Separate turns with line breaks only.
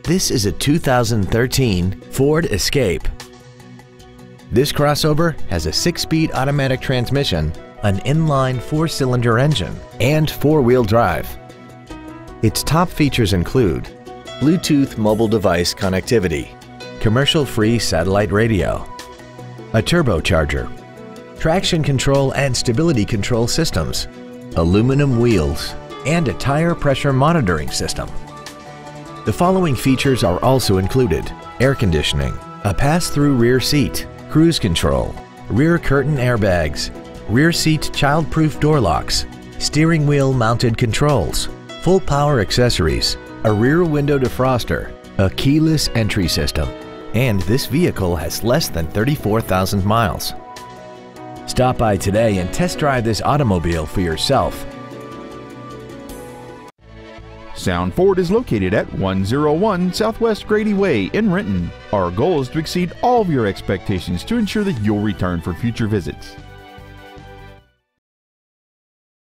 This is a 2013 Ford Escape. This crossover has a 6-speed automatic transmission, an inline 4-cylinder engine, and 4-wheel drive. Its top features include Bluetooth mobile device connectivity, commercial-free satellite radio, a turbocharger, traction control and stability control systems, aluminum wheels, and a tire pressure monitoring system. The following features are also included: air conditioning, a pass-through rear seat, cruise control, rear curtain airbags, rear seat child-proof door locks, steering wheel mounted controls, full power accessories, a rear window defroster, a keyless entry system, and this vehicle has less than 34,000 miles. Stop by today and test drive this automobile for yourself.
Sound Ford is located at 101 Southwest Grady Way in Renton. Our goal is to exceed all of your expectations to ensure that you'll return for future visits.